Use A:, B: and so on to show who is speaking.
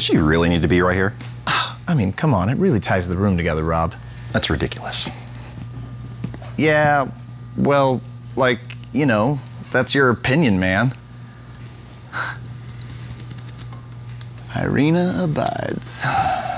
A: Does she really need to be right here?
B: I mean, come on, it really ties the room together, Rob.
A: That's ridiculous.
B: Yeah, well, like, you know, that's your opinion, man.
A: Irina abides.